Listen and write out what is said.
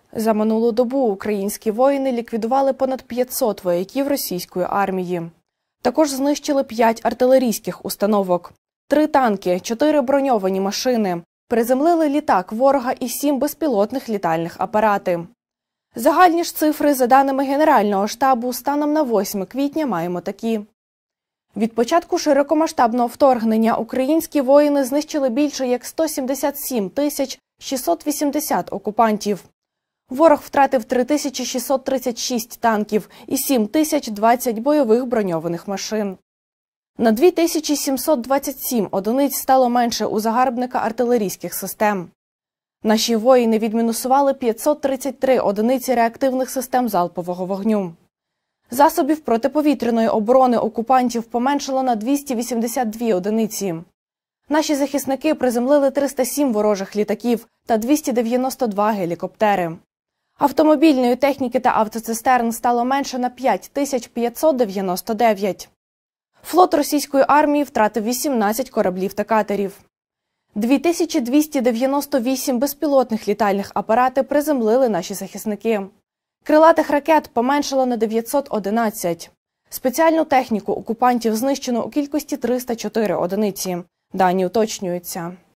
За минулу добу українські воїни ліквідували понад 500 вояків російської армії. Також знищили 5 артилерійських установок, 3 танки, 4 броньовані машини, приземлили літак ворога і 7 безпілотних літальних апарати. Загальні ж цифри, за даними Генерального штабу, станом на 8 квітня маємо такі. Від початку широкомасштабного вторгнення українські воїни знищили більше як 177 680 окупантів. Ворог втратив 3636 танків і 7020 бойових броньованих машин. На 2727 одиниць стало менше у загарбника артилерійських систем. Наші воїни відмінусували 533 одиниці реактивних систем залпового вогню. Засобів протиповітряної оборони окупантів поменшало на 282 одиниці. Наші захисники приземлили 307 ворожих літаків та 292 гелікоптери. Автомобільної техніки та автоцистерн стало менше на 5599. Флот російської армії втратив 18 кораблів та катерів. 2298 безпілотних літальних апарати приземлили наші захисники. Крилатих ракет поменшало на 911. Спеціальну техніку окупантів знищено у кількості 304 одиниці. Дані уточнюються.